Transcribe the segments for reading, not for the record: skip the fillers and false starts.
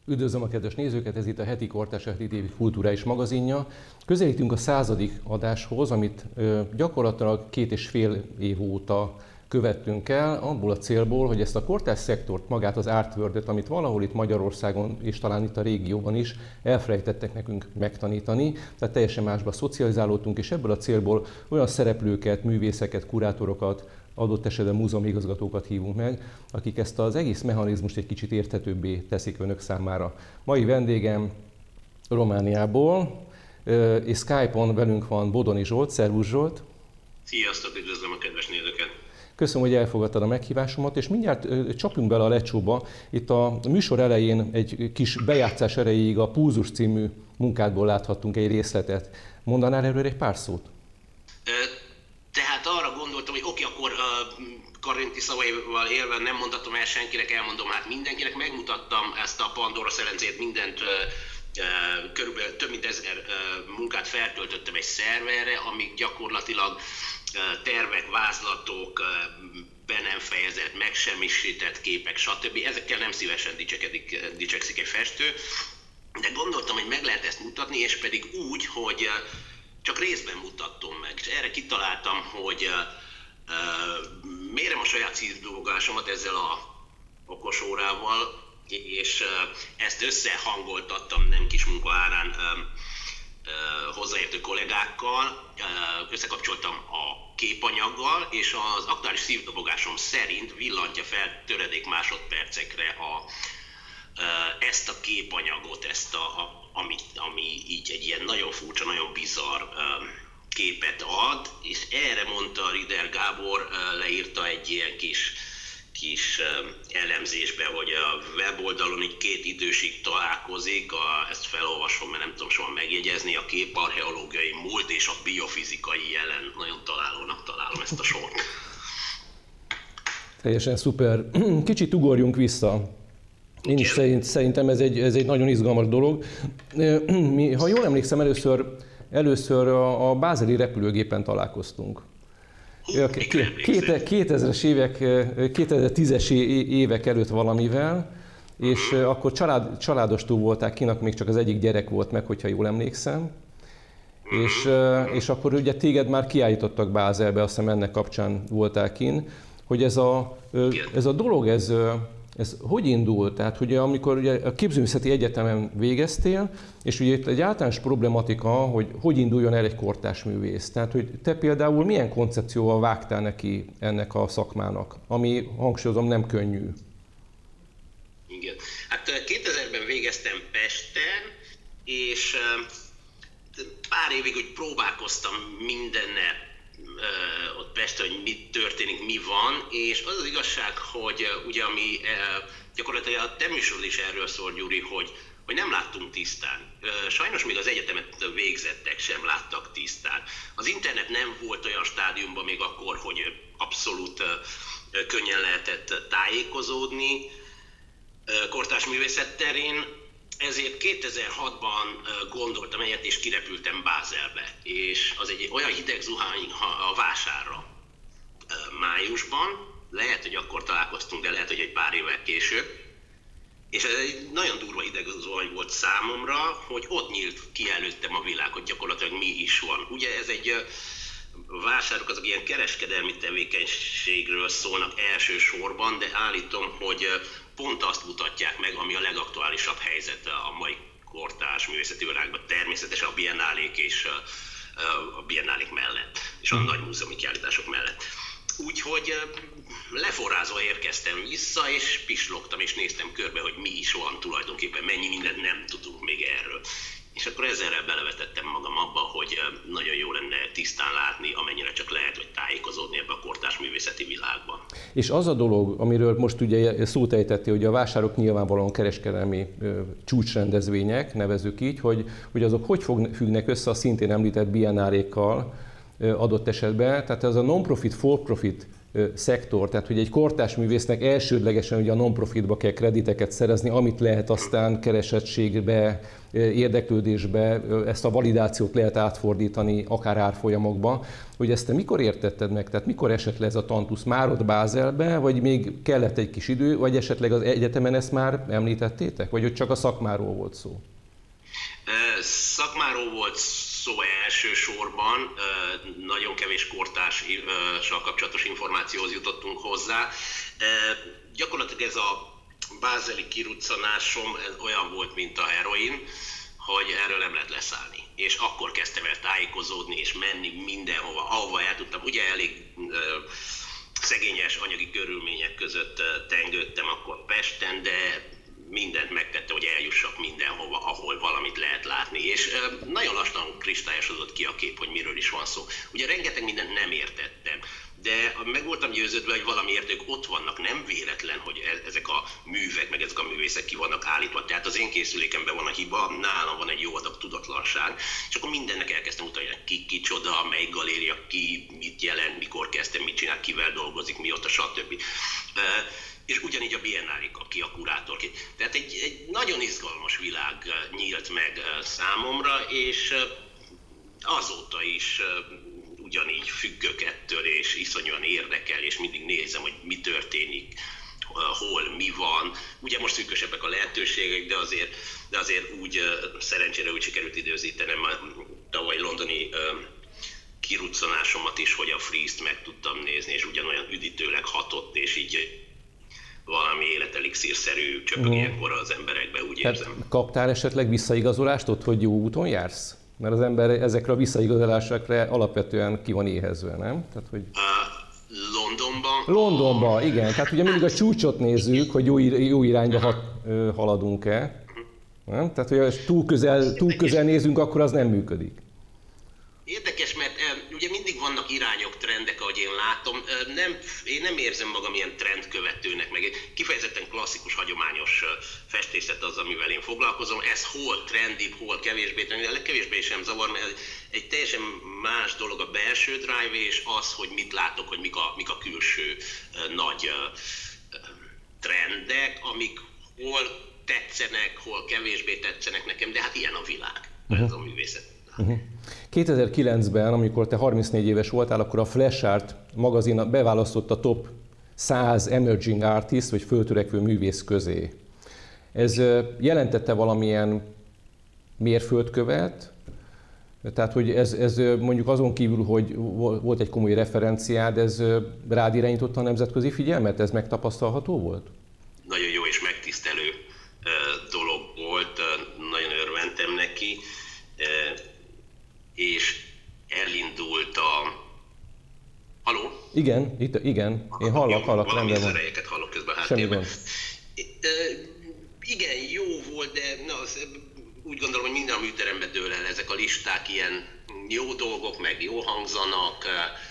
Üdvözlöm a kedves nézőket, ez itt a heti Kortárs TV kulturális magazinja. Közelítünk a 100. adáshoz, amit gyakorlatilag 2,5 év óta követtünk el, abból a célból, hogy ezt a kortárs szektort, magát az artworld-et, amit valahol itt Magyarországon és talán itt a régióban is elfelejtettek nekünk megtanítani, tehát teljesen másba szocializálódtunk, és ebből a célból olyan szereplőket, művészeket, kurátorokat, adott esetben múzeumigazgatókat hívunk meg, akik ezt az egész mechanizmust egy kicsit érthetőbbé teszik önök számára. Mai vendégem Romániából, és Skype-on velünk van Bodoni Zsolt. Szervusz Zsolt! Sziasztok, üdvözlöm a kedves nézőket! Köszönöm, hogy elfogadtad a meghívásomat, és mindjárt csapjunk bele a lecsóba. Itt a műsor elején egy kis bejátszás erejéig a Pulzus című munkádból láthattunk egy részletet. Mondanál erről egy pár szót? Tehát arra gondoltam, hogy oké, akkor Karinti szavaival élve nem mondhatom el senkinek, elmondom hát mindenkinek. Megmutattam ezt a Pandora szelencét, mindent, körülbelül több mint 1000 munkát feltöltöttem egy szerverre, amik gyakorlatilag tervek, vázlatok, be nem fejezett, megsemmisített képek, stb. Ezekkel nem szívesen dicsekszik egy festő, de gondoltam, hogy meg lehet ezt mutatni, és pedig úgy, hogy csak részben mutattam meg, és erre kitaláltam, hogy mérem a saját szívdobogásomat ezzel a okosórával, és ezt összehangoltattam nem kis munka árán hozzáértő kollégákkal, összekapcsoltam a képanyaggal, és az aktuális szívdobogásom szerint villantja fel töredék másodpercekre ezt a képanyagot, ami így egy ilyen nagyon furcsa, nagyon bizarr képet ad, és erre mondta Rider Gábor, leírta egy ilyen kis elemzésbe, hogy a weboldalon így 2 idősig találkozik, ezt felolvasom, mert nem tudom soha megjegyezni, a képarcheológiai múlt és a biofizikai jelen. Nagyon találónak találom ezt a sort. Teljesen szuper. Kicsit ugorjunk vissza. Én is szerintem ez egy nagyon izgalmas dolog. Ha jól emlékszem, először a bázeli repülőgépen találkoztunk. 2000-es évek, 2010-es évek előtt valamivel, és akkor családostól voltál kinak, még csak az egyik gyerek volt meg, hogyha jól emlékszem. És akkor ugye téged már kiállítottak Bázelbe, azt hiszem ennek kapcsán voltál kin, hogy ez a dolog, ez hogy indult? Tehát, hogy amikor ugye a Képzőművészeti Egyetemen végeztél, és ugye itt egy általános problematika, hogy induljon el egy kortárs művész. Tehát, hogy te például milyen koncepcióval vágtál neki ennek a szakmának, ami, hangsúlyozom, nem könnyű. Igen. Hát 2000-ben végeztem Pesten, és pár évig úgy próbálkoztam mindennel ott Pesten, hogy mi történik, mi van, és az az igazság, hogy ugye ami gyakorlatilag a te műsorod is erről szól, Gyuri, hogy nem láttunk tisztán. Sajnos még az egyetemet végzettek sem láttak tisztán. Az internet nem volt olyan stádiumban még akkor, hogy abszolút könnyen lehetett tájékozódni kortárs művészet terén. Ezért 2006-ban gondoltam egyet, és kirepültem Bázelbe. És az egy olyan hideg zuhany a vásárra májusban, lehet, hogy akkor találkoztunk, de lehet, hogy egy pár évvel később. És ez egy nagyon durva hideg zuhany volt számomra, hogy ott nyílt ki előttem a világ, hogy gyakorlatilag mi is van. Ugye ez egy vásárok azok ilyen kereskedelmi tevékenységről szólnak elsősorban, de állítom, hogy pont azt mutatják meg, ami a legaktuálisabb helyzet a mai kortárs művészeti világban, természetesen a biennálék és a biennálék mellett, és a nagy múzeumi kiállítások mellett. Úgyhogy leforrázva érkeztem vissza, és pislogtam, és néztem körbe, hogy mi is van tulajdonképpen, mennyi mindent nem tudunk még erről. És akkor ezzel belevetettem magam abba, hogy nagyon jó lenne tisztán látni, amennyire csak lehet, hogy tájékozódni ebbe a kortárs művészeti világban. És az a dolog, amiről most ugye szót ejtettél, hogy a vásárok nyilvánvalóan kereskedelmi csúcsrendezvények, nevezzük így, hogy azok hogy függnek össze a szintén említett biennálékkal adott esetben. Tehát ez a non-profit, for-profit szektor, tehát hogy egy kortárs művésznek elsődlegesen ugye a non-profitba kell krediteket szerezni, amit lehet aztán keresettségbe, érdeklődésbe, ezt a validációt lehet átfordítani akár árfolyamokba, hogy ezt te mikor értetted meg, tehát mikor esett le ez a tantusz, már ott Bázelbe, vagy még kellett egy kis idő, vagy esetleg az egyetemen ezt már említettétek, vagy hogy csak a szakmáról volt szó? Szakmáról volt szó elsősorban, nagyon kevés kortárssal kapcsolatos információhoz jutottunk hozzá. Gyakorlatilag ez a bázeli kiruccanásom olyan volt, mint a heroin, hogy erről nem lehet leszállni. És akkor kezdtem el tájékozódni és menni mindenhova, ahova el tudtam. Ugye elég szegényes anyagi körülmények között tengődtem akkor Pesten, de mindent megtette, hogy eljussak mindenhova, ahol valamit lehet látni. És nagyon lassan kristályosodott ki a kép, hogy miről is van szó. Ugye rengeteg mindent nem értettem, de meg voltam győződve, hogy valamiért ők ott vannak. Nem véletlen, hogy ezek a művek, meg ezek a művészek ki vannak állítva. Tehát az én készülékemben van a hiba, nálam van egy jó adag tudatlanság, és akkor mindennek elkezdtem utalni, ki kicsoda, melyik galéria, ki mit jelent, mikor kezdtem, mit csinál, kivel dolgozik, mióta, stb. És ugyanígy a Biennálék, aki a kurátor. Tehát egy nagyon izgalmas világ nyílt meg számomra, és azóta is ugyanígy függök ettől, és iszonyúan érdekel, és mindig nézem, hogy mi történik, hol, mi van. Ugye most szűkösebbek a lehetőségek, de azért úgy szerencsére úgy sikerült időzítenem a tavaly londoni kiruccanásomat is, hogy a Freeze-t meg tudtam nézni, és ugyanolyan üdítőleg hatott, és így valami életelixírszerű csöpög ilyenkor az emberekbe, úgy érzem. Kaptál esetleg visszaigazolást ott, hogy jó úton jársz? Mert az ember ezekre a visszaigazolásokra alapvetően ki van éhezve, nem? Tehát, hogy... Londonban? Londonban, igen. Tehát ugye mindig a csúcsot nézzük, hogy jó irányba haladunk-e. Nem? Tehát, hogy túl közel nézünk, akkor az nem működik. Érdekes, mert ugye mindig vannak irányok, trendek, ahogy én látom. Én nem érzem magam ilyen trendkövetőnek, meg kifejezetten klasszikus, hagyományos festészet az, amivel én foglalkozom. Ez hol trendy, hol kevésbé trendy, de legkevésbé sem zavar, mert egy teljesen más dolog a belső drive, és az, hogy mit látok, hogy mik a külső nagy trendek, amik hol tetszenek, hol kevésbé tetszenek nekem, de hát ilyen a világ, ez a művészet. 2009-ben, amikor te 34 éves voltál, akkor a Flash Art magazin beválasztott a top 100 emerging artist, vagy föltörekvő művész közé. Ez jelentette valamilyen mérföldkövet? Tehát, hogy ez mondjuk azon kívül, hogy volt egy komoly referenciád, ez rád irányította a nemzetközi figyelmet? Ez megtapasztalható volt? Nagyon jó és megtisztelő dolog volt, nagyon örventem neki. És elindult a... Halló? Igen, igen. Én hallok, valami zerejeket hallok közben a háttérben. Igen, jó volt, de úgy gondolom, hogy minden a műteremben dől el. Ezek a listák ilyen jó dolgok, meg jó hangzanak.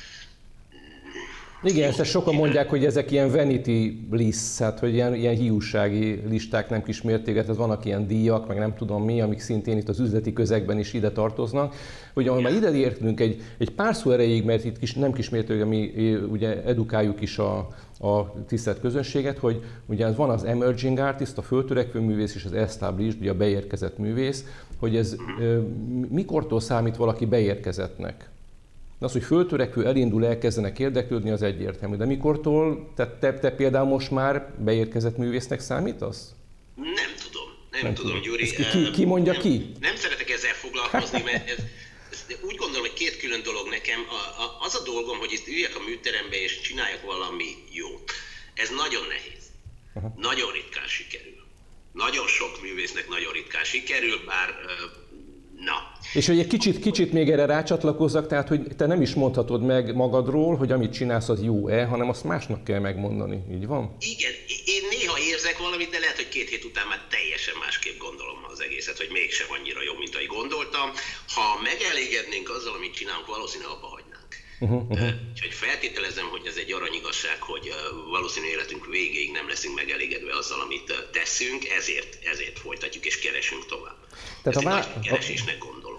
Igen, ezt sokan mondják, hogy ezek ilyen vanity lists, hát hogy ilyen hiúsági listák, nem kis mértéket, ez vannak ilyen díjak, meg nem tudom mi, amik szintén itt az üzleti közegben is ide tartoznak. Hogy ahol már ide értünk egy pár szó erejéig, mert itt nem kis mértékben mi ugye edukáljuk is a tisztelt közönséget, hogy ugye van az emerging artist, a föltörekvő művész és az established, ugye a beérkezett művész, hogy ez mikortól számít valaki beérkezettnek? Az, hogy föltörekvő, elindul, elkezdenek érdeklődni, az egyértelmű. De mikortól, te például most már beérkezett művésznek számítasz? Nem tudom, Gyuri. Ki mondja ki? Nem szeretek ezzel foglalkozni, mert úgy gondolom, hogy két külön dolog nekem. Az a dolgom, hogy itt üljek a műterembe és csináljak valami jót. Ez nagyon nehéz. Aha. Nagyon ritkán sikerül. Nagyon sok művésznek nagyon ritkán sikerül, bár... És hogy egy kicsit még erre rácsatlakozzak, tehát hogy te nem is mondhatod meg magadról, hogy amit csinálsz az jó-e, hanem azt másnak kell megmondani. Így van? Igen, én néha érzek valamit, de lehet, hogy 2 hét után már teljesen másképp gondolom az egészet, hogy mégsem annyira jó, mint ahogy gondoltam. Ha megelégednénk azzal, amit csinálunk, valószínűleg abba hagynánk. Úgyhogy feltételezem, hogy ez egy aranyigazság, hogy valószínű életünk végéig nem leszünk megelégedve azzal, amit teszünk, ezért folytatjuk és keresünk tovább. Tehát ezt egy nagy keresésnek gondolom.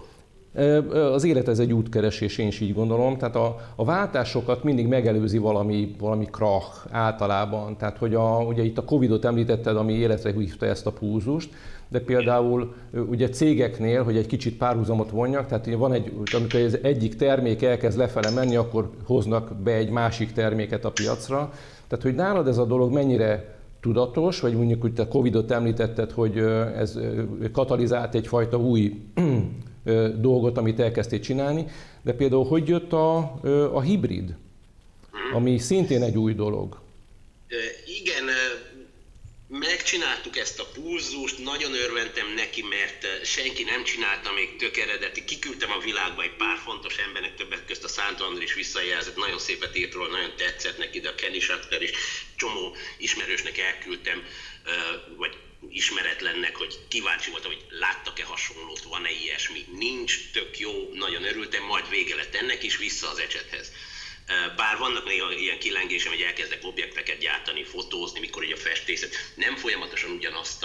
Az élet ez egy útkeresés, én is így gondolom. Tehát a váltásokat mindig megelőzi valami krach általában. Tehát, hogy ugye itt a Covid-ot említetted, ami életre hívta ezt a pulzust, de például ugye cégeknél, hogy egy kicsit párhuzamot vonjak, tehát van amikor az egyik termék elkezd lefele menni, akkor hoznak be egy másik terméket a piacra. Tehát, hogy nálad ez a dolog mennyire tudatos, vagy mondjuk, hogy te Covid-ot említetted, hogy ez katalizált egyfajta új dolgot, amit elkezdtél csinálni, de például hogy jött a hibrid, ami szintén egy új dolog? Igen, megcsináltuk ezt a pulzust, nagyon örventem neki, mert senki nem csinálta még tök eredeti. Kiküldtem a világba egy pár fontos embernek, többek közt a Szántó Andris visszajelzett, nagyon szépet írt róla, nagyon tetszett neki, de a Kenny Schachter is csomó ismerősnek elküldtem, vagy ismeretlennek, hogy kíváncsi voltam, hogy láttak-e hasonlót, van-e ilyesmi. Nincs, tök jó, nagyon örültem, majd vége lett ennek is, vissza az ecsethez. Bár vannak néha ilyen kilengésem, hogy elkezdek objekteket gyártani, fotózni, mikor így a festészet, nem folyamatosan ugyanazt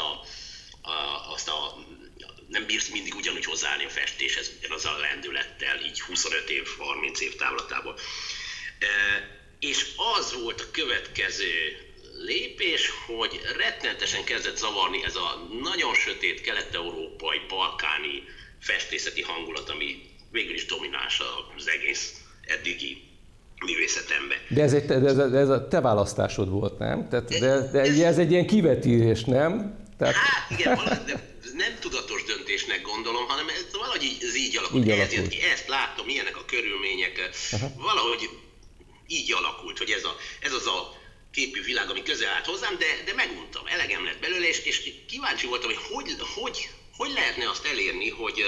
nem bírsz mindig ugyanúgy hozzáállni a festéshez, ugyanaz a lendülettel, így 25 év, 30 év távlatából. És az volt a következő lépés, hogy rettenetesen kezdett zavarni ez a nagyon sötét kelet-európai, balkáni festészeti hangulat, ami végül is domináns az egész eddigi művészetemben. De ez a te választásod volt, nem? De ez egy ilyen kivetítés, nem? Tehát... Hát igen, nem tudatos döntésnek gondolom, hanem ez valahogy ez így alakult. Ezt láttam, milyenek a körülmények. Valahogy így alakult, hogy ez az a képű világ, ami közel állt hozzám, de meguntam, elegem lett belőle, és kíváncsi voltam, hogy lehetne azt elérni, hogy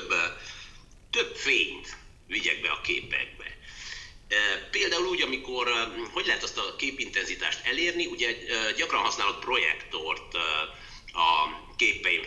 több fényt vigyek be a képekbe. Például úgy, amikor, hogy lehet azt a képintenzitást elérni, ugye gyakran használok projektort a képeim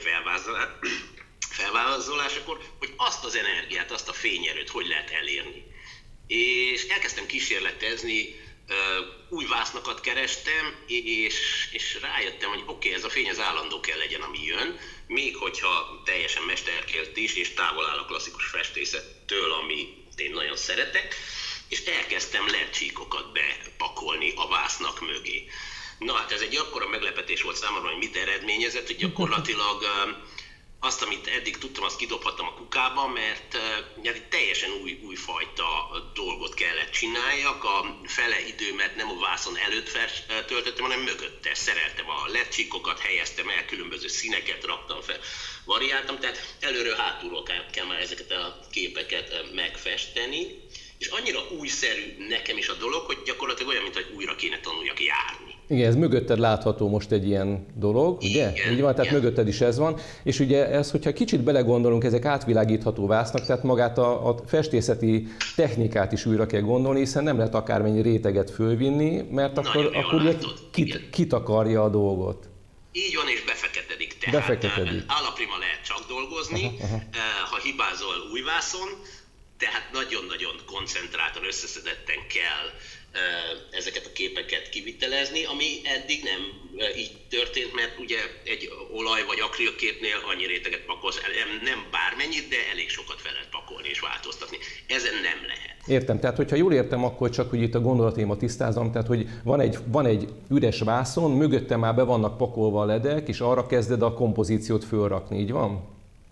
felvázolásakor, hogy azt az energiát, azt a fényerőt hogy lehet elérni. És elkezdtem kísérletezni, új vásznakat kerestem, és rájöttem, hogy oké, ez a fény az állandó kell legyen, ami jön, még hogyha teljesen mesterkélt is, és távol áll a klasszikus festészettől, amit én nagyon szeretek, és elkezdtem LED-csíkokat bepakolni a vásznak mögé. Na hát ez egy akkora meglepetés volt számomra, hogy mit eredményezett, hogy gyakorlatilag azt, amit eddig tudtam, azt kidobhattam a kukába, mert teljesen újfajta dolgot kellett csináljak. A fele időmet nem a vászon előtt töltöttem, hanem mögötte. Szereltem a LED-csíkokat, helyeztem el, különböző színeket raktam fel, variáltam, tehát előről hátulról kell már ezeket a képeket megfesteni. És annyira újszerű nekem is a dolog, hogy gyakorlatilag olyan, mint hogy újra kéne tanuljak járni. Igen, ez mögötted látható most egy ilyen dolog, ugye? Igen, így van, tehát mögötted is ez van. És ugye ez, hogyha kicsit belegondolunk, ezek átvilágítható vásznak, tehát magát a festészeti technikát is újra kell gondolni, hiszen nem lehet akármennyi réteget fölvinni, mert akkor kitakarja a dolgot. Így van, és befeketedik. Tehát állaprima lehet csak dolgozni, ha hibázol új vászon, tehát nagyon-nagyon koncentráltan, összeszedetten kell ezeket a képeket kivitelezni, ami eddig nem így történt, mert ugye egy olaj vagy akrilképnél annyi réteget pakolsz, nem bármennyit, de elég sokat fel lehet pakolni és változtatni. Ezen nem lehet. Értem, tehát hogyha jól értem, akkor csak hogy itt a gondolatémat tisztázom, tehát hogy van egy üres vászon, mögötte már be vannak pakolva a ledek, és arra kezded a kompozíciót fölrakni, így van?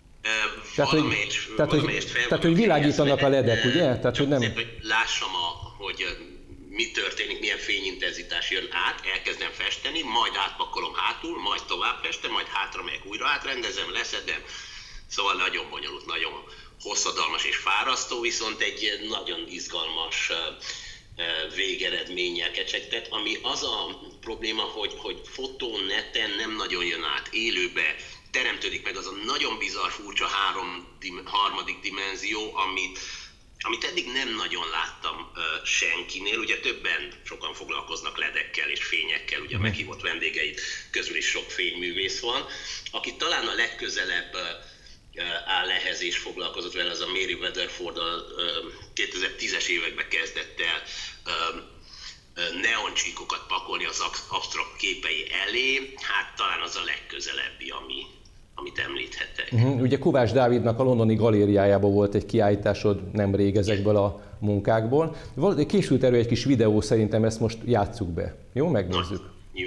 Tehát, hogy világítanak a ledek, ugye? Tehát, hogy nem... Hogy lássam, hogy mi történik, milyen fényintenzitás jön át, elkezdem festeni, majd átpakolom hátul, majd tovább festem, majd hátra megyek, újra átrendezem, leszedem. Szóval nagyon bonyolult, nagyon hosszadalmas és fárasztó, viszont egy nagyon izgalmas végeredménnyel kecsegtet, ami az a probléma, hogy fotón, neten nem nagyon jön át, élőbe teremtődik meg az a nagyon bizarr, furcsa harmadik dimenzió, amit eddig nem nagyon láttam senkinél. Ugye sokan foglalkoznak ledekkel és fényekkel, ugye a meghívott vendégeid közül is sok fényművész van. Aki talán a legközelebb áll ehhez és foglalkozott vele, az a Mary Weatherford, a 2010-es években kezdett el neoncsíkokat pakolni az absztrakt képei elé, hát talán az a legközelebbi, amit említhettek. Ugye Kovács Dávidnak a londoni galériájában volt egy kiállításod nemrég ezekből a munkákból. Készült erről egy kis videó, szerintem ezt most játsszuk be. Jó, megnézzük. Jó.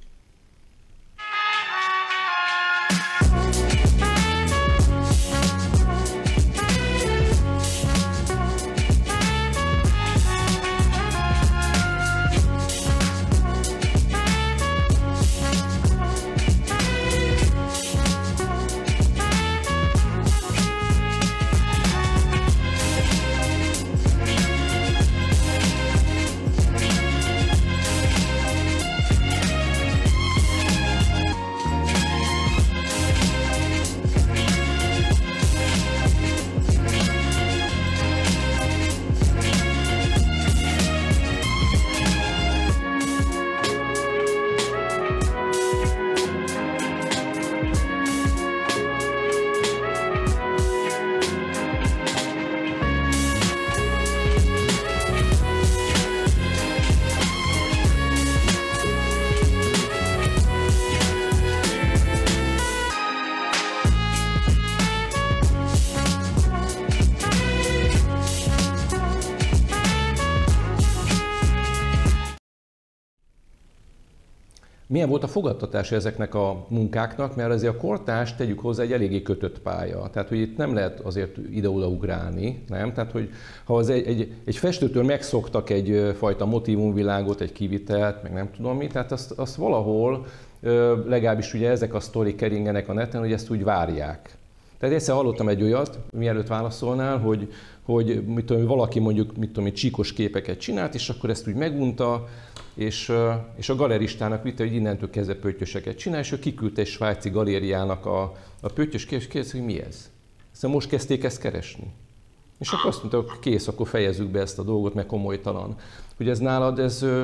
Milyen volt a fogadtatása ezeknek a munkáknak, mert azért a kortárs, tegyük hozzá, egy eléggé kötött pálya. Tehát, hogy itt nem lehet azért ide-oda ugrálni, nem? Tehát, hogy ha az egy festőtől megszoktak egyfajta motívumvilágot, egy kivitelt, meg nem tudom mi, tehát azt valahol, legalábbis ugye ezek a sztorik keringenek a neten, hogy ezt úgy várják. Tehát egyszer hallottam egy olyat, mielőtt válaszolnál, hogy mit tudom, valaki mondjuk csíkos képeket csinált, és akkor ezt úgy megunta, és a galeristának vitte, hogy innentől kezdve pöttyöseket csinál, és ő kiküldte egy svájci galériának a pöttyös és kérdezte, hogy mi ez. Aztán most kezdték ezt keresni. És akkor azt mondta, hogy kész, akkor fejezzük be ezt a dolgot, mert komolytalan. Hogy ez nálad,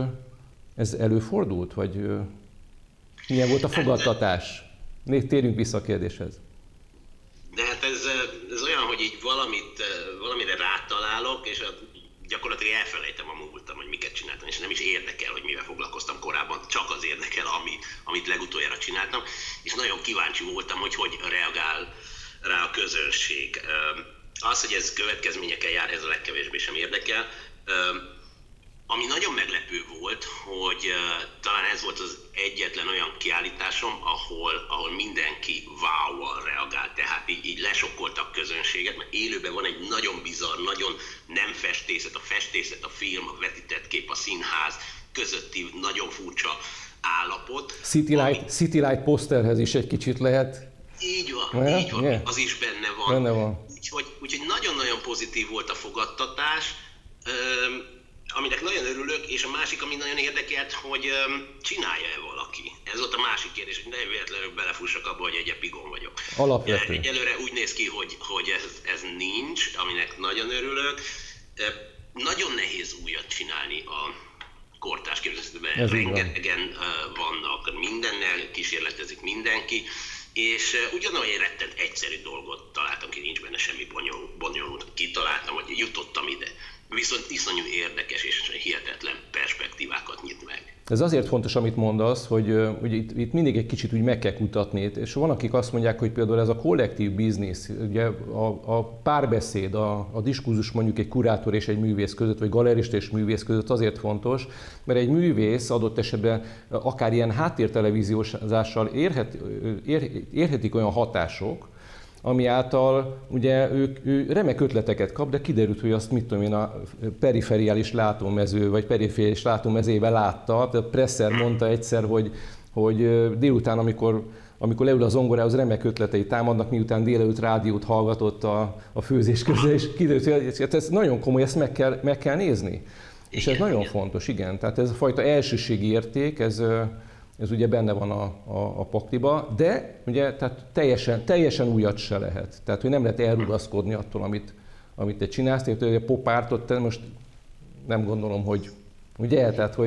ez előfordult, vagy milyen volt a fogadtatás? Térjünk vissza a kérdéshez. De hát ez olyan, hogy így valamire rátalálok, és gyakorlatilag elfelejtem a múltam, hogy miket csináltam, és nem is érdekel, hogy mivel foglalkoztam korábban, csak az érdekel, amit legutoljára csináltam, és nagyon kíváncsi voltam, hogy reagál rá a közönség. Az, hogy ez következményekkel jár, ez a legkevésbé sem érdekel. Ami nagyon meglepő volt, hogy talán ez volt az egyetlen olyan kiállításom, ahol mindenki wow-val reagált. Tehát így lesokkoltak közönséget, mert élőben van egy nagyon bizarr, nagyon nem festészet, a festészet, a film, a vetített kép, a színház közötti nagyon furcsa állapot. City Light poszterhez is egy kicsit lehet. Így van, így van, az is benne van. Úgyhogy nagyon-nagyon pozitív volt a fogadtatás. Aminek nagyon örülök, és a másik, ami nagyon érdekelt, hogy csinálja-e valaki. Ez volt a másik kérdés, hogy ne véletlenül belefussak abba, hogy egy epigon vagyok. Alapvető. Egyelőre úgy néz ki, hogy ez nincs, aminek nagyon örülök. Nagyon nehéz újat csinálni a kortárs képzészetben. Rengetegen vannak, mindennel kísérletezik mindenki, és ugyanúgy egy rettent egyszerű dolgot találtam ki, nincs benne semmi bonyolult. Kitaláltam, hogy jutottam ide. Viszont iszonyú érdekes és hihetetlen perspektívákat nyit meg. Ez azért fontos, amit mondasz, hogy itt mindig egy kicsit úgy meg kell kutatni, és van, akik azt mondják, hogy például ez a kollektív biznisz, ugye a párbeszéd, a diskurzus mondjuk egy kurátor és egy művész között, vagy galerista és művész között azért fontos, mert egy művész adott esetben akár ilyen háttértelevíziózással érhetik olyan hatások, ami által ugye ő remek ötleteket kap, de kiderült, hogy azt mit tudom én a perifériális látómező, vagy perifériális látómezébe látta. A Presser mondta egyszer, hogy délután, amikor leül a zongorához, remek ötletei támadnak, miután délelőtt rádiót hallgatott a főzés közben, és kiderült, hogy ez nagyon komoly, ezt meg kell nézni. És ez nagyon fontos, igen. Tehát ez a fajta elsőségi érték, ez ugye benne van a pakliba, de ugye tehát teljesen újat se lehet. Tehát, hogy nem lehet elrugaszkodni attól, amit te csinálsz. Tehát, hogy a popártot te most nem gondolom, hogy ugye? Tehát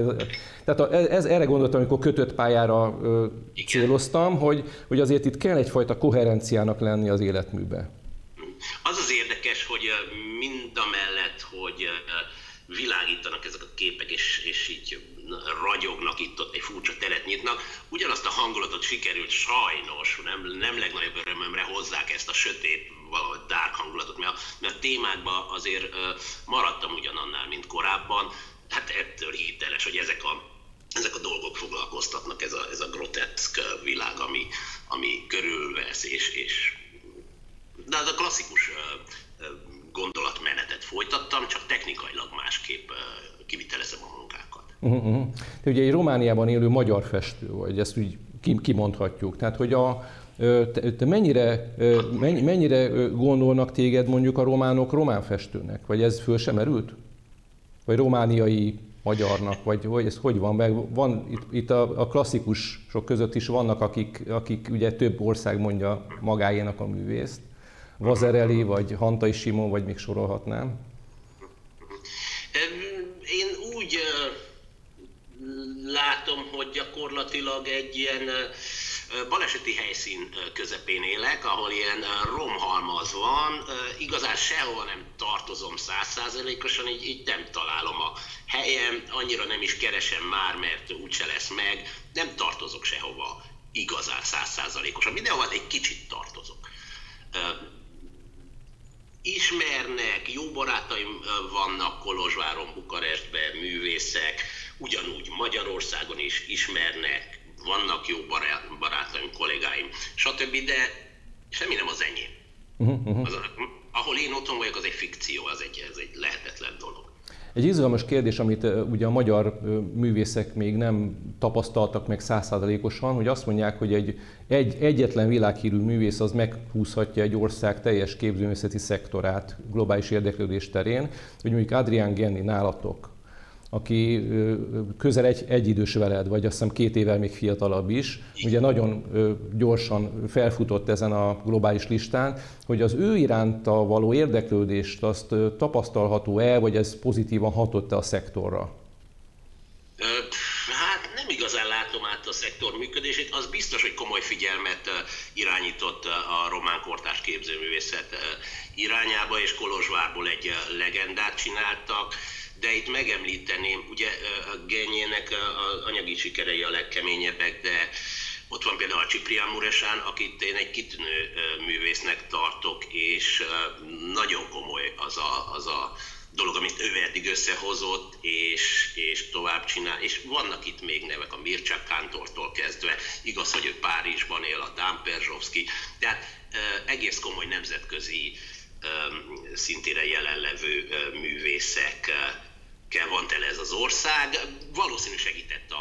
erre gondoltam, amikor kötött pályára céloztam, hogy azért itt kell egyfajta koherenciának lenni az életműbe. Az az érdekes, hogy mindamellett, hogy világítanak ezek a képek, és így ragyognak, itt-ott egy furcsa teret nyitnak. Ugyanazt a hangulatot sikerült sajnos, nem legnagyobb örömömre hozzák ezt a sötét, valahogy dark hangulatot, mert a témákban azért maradtam ugyanannál, mint korábban. Hát ettől hiteles, hogy ezek a dolgok foglalkoztatnak, ez a groteszk világ, ami körülvesz, de az a klasszikus gondolatmenetet folytattam, csak technikailag másképp kivitelezem a munkákat. Te ugye egy Romániában élő magyar festő vagy, ezt úgy kimondhatjuk. Tehát, hogy te mennyire gondolnak téged mondjuk a románok román festőnek? Vagy ez föl sem merült? Vagy romániai magyarnak? Vagy ez hogy van? Meg van itt a klasszikusok között is vannak, akik ugye több ország mondja magáénak a művészt. Vazereli, vagy Hantai Simon, vagy még sorolhatnám? Én úgy látom, hogy gyakorlatilag egy ilyen baleseti helyszín közepén élek, ahol ilyen romhalmaz van, igazán sehova nem tartozom 100%-osan, így nem találom a helyem, annyira nem is keresem már, mert úgyse lesz meg, nem tartozok sehova igazán 100%-osan, mindenhova egy kicsit tartozok. Ismernek, jó barátaim vannak Kolozsváron, Bukarestben, művészek, ugyanúgy Magyarországon is ismernek, vannak jó barátaim, kollégáim, stb., de semmi nem az enyém. Ahol én otthon vagyok, az egy fikció, ez egy lehetetlen dolog. Egy izgalmas kérdés, amit ugye a magyar művészek még nem tapasztaltak meg 100%-osan, hogy azt mondják, hogy egy egyetlen világhírű művész az meghúzhatja egy ország teljes képzőművészeti szektorát globális érdeklődés terén, hogy mondjuk Adrián Genni nálatok, aki közel egy idős veled, vagy azt hiszem 2 évvel még fiatalabb is, ugye nagyon gyorsan felfutott ezen a globális listán, hogy az ő iránta való érdeklődést azt tapasztalható-e, vagy ez pozitívan hatott-e a szektorra? Hát nem igazán látom át a szektor működését, az biztos, hogy komoly figyelmet irányított a román kortárs képzőművészet irányába, és Kolozsvárból egy legendát csináltak. De itt megemlíteném, ugye a Genyének az anyagi sikerei a legkeményebbek, de ott van például a Ciprián Muresan, akit én egy kitűnő művésznek tartok, és nagyon komoly az a dolog, amit ő eddig összehozott, és tovább csinál. És vannak itt még nevek, a Mircea Kantortól kezdve, igaz, hogy ő Párizsban él, a Dan Perzsovszky, tehát egész komoly nemzetközi szintére jelenlevő művészekkel van tele ez az ország. Valószínű segített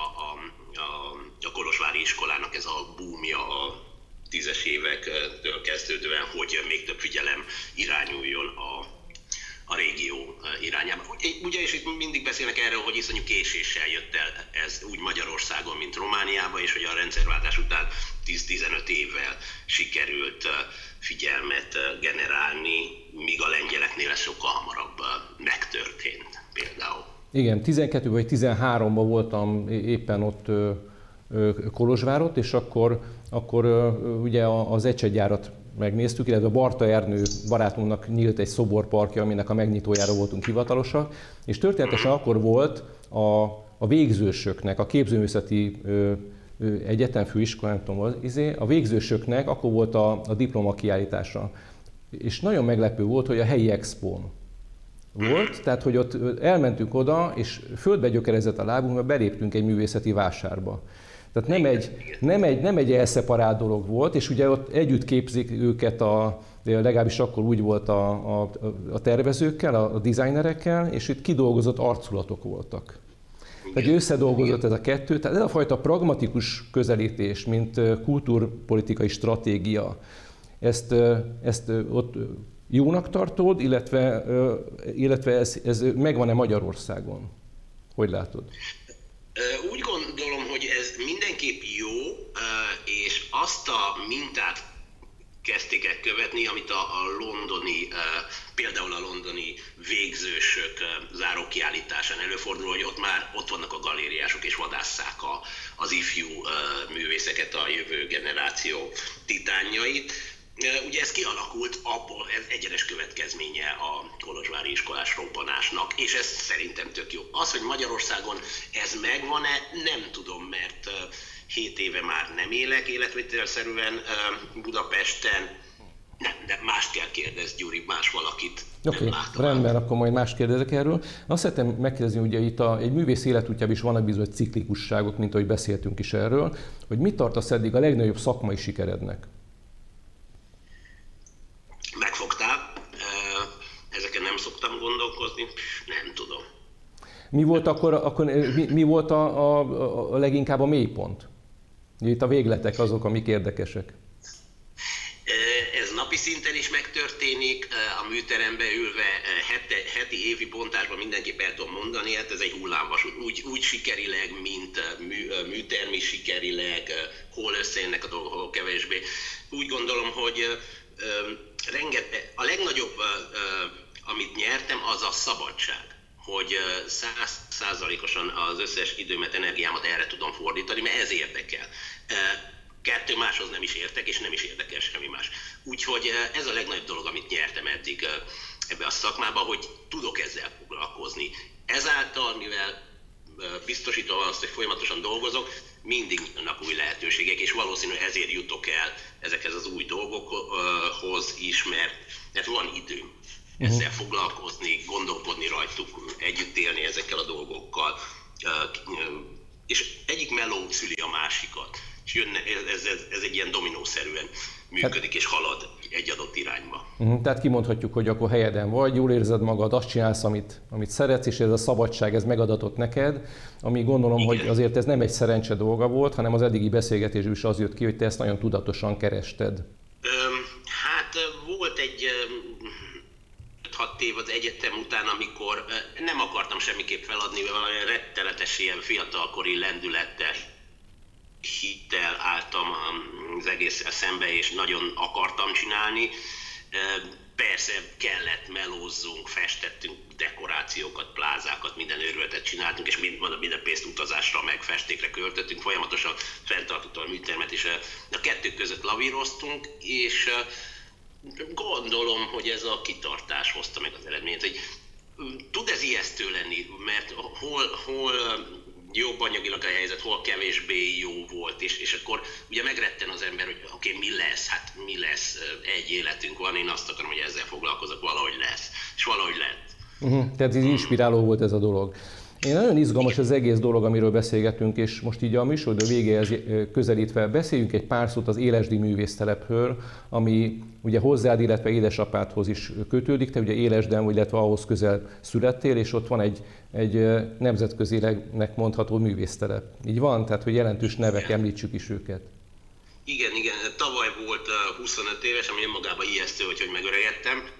a kolozsvári iskolának ez a boomja a 10-es évektől kezdődően, hogy még több figyelem irányuljon a régió irányába. Ugye, és itt mindig beszélnek erről, hogy iszonyú késéssel jött el ez úgy Magyarországon, mint Romániában, és hogy a rendszerváltás után 10-15 évvel sikerült figyelmet generálni, míg a lengyeleknél ez sokkal hamarabb megtörtént például. Igen, 12 vagy 13-ban voltam éppen ott Kolozsvárot, és akkor ugye az Ecse-gyárat megnéztük, illetve a Barta Ernő barátunknak nyílt egy szoborparkja, aminek a megnyitójára voltunk hivatalosak, és történetesen akkor volt a végzősöknek, a képzőművészeti egyetem főiskola, nem tudom, a végzősöknek akkor volt a diploma kiállítása. És nagyon meglepő volt, hogy a helyi expón volt, tehát hogy ott elmentünk oda, és földbe gyökerezett a lábunk, mert beléptünk egy művészeti vásárba. Tehát nem egy elszeparált dolog volt, és ugye ott együtt képzik őket, legalábbis akkor úgy volt a tervezőkkel, a designerekkel, és itt kidolgozott arculatok voltak. Tehát összedolgozott ez a kettő, tehát ez a fajta pragmatikus közelítés, mint kultúrpolitikai stratégia, ezt ott jónak tartod, illetve ez megvan-e Magyarországon? Hogy látod? Úgy gondolom, hogy ez mindenképp jó, és azt a mintát kezdték el követni, amit a londoni, például a londoni végzősök zárókiállításán előfordul, hogy ott vannak a galériások és vadásszák az ifjú művészeket, a jövő generáció titánjait. ugye ez kialakult, abból ez egyenes következménye a kolozsvári iskolás robbanásnak, és ez szerintem tök jó. Az, hogy Magyarországon ez megvan-e, nem tudom, mert 7 éve már nem élek életvitelszerűen Budapesten. Nem, de mást kell kérdezni, Gyuri, más valakit. Oké, rendben, akkor majd mást kérdezek erről. Azt szeretném megkérdezni, ugye itt egy művész életútjában is vannak bizony ciklikusságok, mint ahogy beszéltünk is erről, hogy mit tartasz eddig a legnagyobb szakmai sikerednek? Megfogtál, ezeken nem szoktam gondolkozni, nem tudom. Mi volt akkor mi volt a leginkább a mélypont? Itt a végletek azok, amik érdekesek. Ez napi szinten is megtörténik, a műterembe ülve heti évi bontásban mindenképp el tudom mondani, hát ez egy hullámvasút, úgy sikerileg, mint műtermi sikerileg, hol összejönnek a dolgok, hol kevésbé. Úgy gondolom, hogy a legnagyobb, amit nyertem, az a szabadság, hogy 100%-osan az összes időmet, energiámat erre tudom fordítani, mert ez érdekel. Kettő máshoz nem is értek, és nem is érdekel semmi más. Úgyhogy ez a legnagyobb dolog, amit nyertem eddig ebbe a szakmába, hogy tudok ezzel foglalkozni. Ezáltal, mivel biztosítom azt, hogy folyamatosan dolgozok, mindig vannak új lehetőségek, és valószínűleg ezért jutok el ezekhez az új dolgokhoz is, mert van időm ezzel foglalkozni, gondolkodni rajtuk, együtt élni ezekkel a dolgokkal, és egyik meló szüli a másikat, és ez egy ilyen dominószerűen működik, és halad egy adott irányba. Tehát kimondhatjuk, hogy akkor helyeden vagy, jól érzed magad, azt csinálsz, amit szeretsz, és ez a szabadság, ez megadatott neked, ami gondolom, igen, hogy azért ez nem egy szerencse dolga volt, hanem az eddigi beszélgetésből is az jött ki, hogy te ezt nagyon tudatosan kerested. Hát volt egy 6 év az egyetem után, amikor nem akartam semmiképp feladni, valami rettenetes ilyen fiatalkori lendülettel, hittel álltam az egésszel szembe, és nagyon akartam csinálni. Persze kellett, melózzunk, festettünk dekorációkat, plázákat, minden őrületet csináltunk, és minden pénzt utazásra, meg festékre költöttünk, folyamatosan fenntartottam a műtermet, és a kettő között lavíroztunk, és gondolom, hogy ez a kitartás hozta meg az eredményt, hogy tud ez ijesztő lenni, mert hol jobb anyagilag a helyzet, hol kevésbé jó volt, és akkor ugye megretten az ember, hogy oké, mi lesz, hát mi lesz, egy életünk van, én azt akarom, hogy ezzel foglalkozok, valahogy lesz, és valahogy lett. Tehát ez inspiráló volt ez a dolog. Én nagyon izgalmas az egész dolog, amiről beszélgetünk, és most így a műsor végéhez közelítve beszéljünk egy pár szót az Élesdi művésztelepről, ami ugye hozzád, illetve édesapádhoz is kötődik. Te ugye Élesden, illetve ahhoz közel születtél, és ott van egy nemzetközileg mondható művésztelep. Így van? Tehát, hogy jelentős nevek, említsük is őket. Igen. Tavaly volt 25 éves, ami önmagában ijesztő, hogy megöregedtem.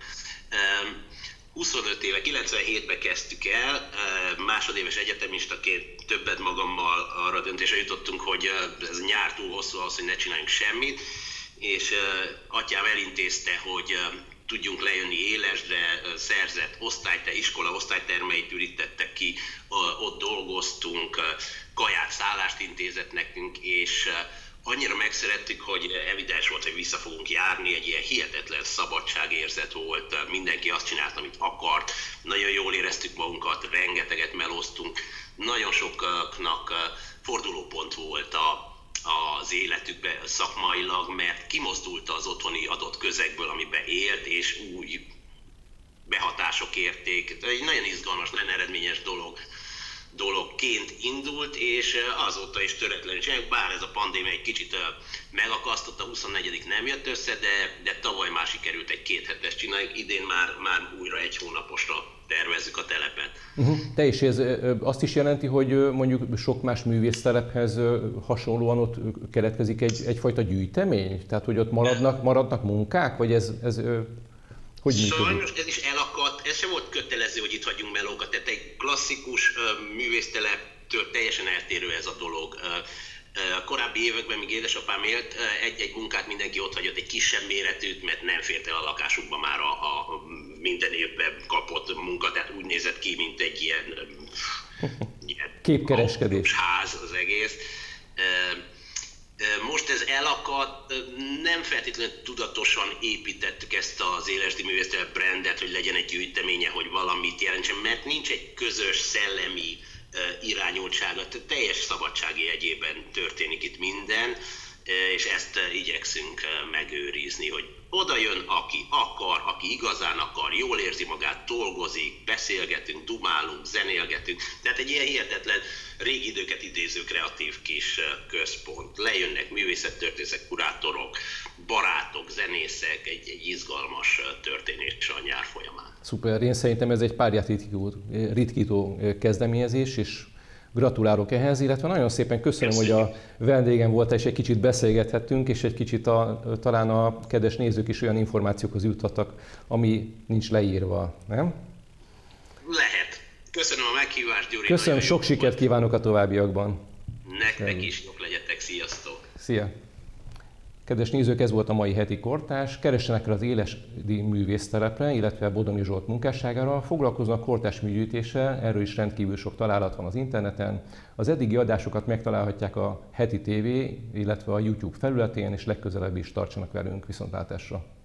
25 éve, 97-ben kezdtük el, másodéves egyetemistaként többet magammal arra döntésre jutottunk, hogy ez nyár túl hosszú ahhoz, hogy ne csináljunk semmit, és atyám elintézte, hogy tudjunk lejönni Élesdre, szerzett iskola osztálytermeit ürítettek ki, ott dolgoztunk, kaját, szállást intézett nekünk, és annyira megszerettük, hogy evidens volt, hogy vissza fogunk járni, egy ilyen hihetetlen szabadságérzet volt, mindenki azt csinált, amit akart, nagyon jól éreztük magunkat, rengeteget melóztunk, nagyon sokaknak fordulópont volt az életükben szakmailag, mert kimozdult az otthoni adott közegből, amiben élt, és új behatások érték. Egy nagyon izgalmas, nagyon eredményes dologként indult, és azóta is töretlenül csináljuk, bár ez a pandémia egy kicsit megakasztott, a 24. nem jött össze, de tavaly már sikerült egy 2 hetes csináljuk, idén már újra 1 hónaposra tervezzük a telepet. Te is ez azt is jelenti, hogy mondjuk sok más művésztelephez hasonlóan ott keletkezik egyfajta gyűjtemény? Tehát, hogy ott maradnak munkák, vagy ez hogy működik? Sajnos ez is elakadt, ez sem volt kötelező, hogy itt hagyjunk melókat, tehát egy klasszikus művészteleptől teljesen eltérő ez a dolog. A korábbi években, míg édesapám élt, egy munkát mindenki ott hagyott, egy kisebb méretűt, mert nem fért el a lakásukba már a minden évben kapott munka, tehát úgy nézett ki, mint egy ilyen képkereskedés ház az egész. Most ez elakadt, nem feltétlenül tudatosan építettük ezt az Élesdi Művészete brandet, hogy legyen egy gyűjteménye, hogy valamit jelentsen, mert nincs egy közös szellemi irányultsága, teljes szabadsági jegyében történik itt minden, és ezt igyekszünk megőrizni, hogy oda jön, aki akar, aki igazán akar, jól érzi magát, dolgozik, beszélgetünk, dumálunk, zenélgetünk. Tehát egy ilyen hihetetlen régi időket idéző kreatív kis központ. Lejönnek művészettörténészek, kurátorok, barátok, zenészek, egy izgalmas történés a nyár folyamán. Szuper, én szerintem ez egy párját ritkító kezdeményezés, és gratulálok ehhez, illetve nagyon szépen köszönöm, hogy a vendégem volt, és egy kicsit beszélgethettünk, és egy kicsit talán a kedves nézők is olyan információkhoz juthattak, ami nincs leírva, nem? Lehet. Köszönöm a meghívást, Gyuri. Köszönöm, sok sikert kívánok a továbbiakban. Nektek is jók legyetek, sziasztok! Szia! Kedves nézők, ez volt a mai heti kortárs. Keressenek el az Élesdi Művésztelepre, illetve Bodomi Zsolt munkásságára. Foglalkoznak kortárs műgyűjtéssel, erről is rendkívül sok találat van az interneten. Az eddigi adásokat megtalálhatják a Heti TV, illetve a YouTube felületén, és legközelebb is tartsanak velünk. Viszontlátásra!